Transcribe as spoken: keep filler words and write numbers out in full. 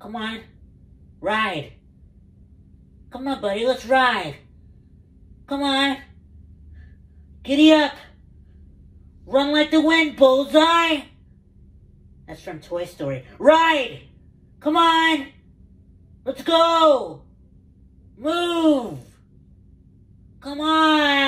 Come on. Ride. Come on, buddy, let's ride. Come on. Giddy up. Run like the wind, Bullseye. That's from Toy Story. Ride. Come on. Let's go. Move. Come on.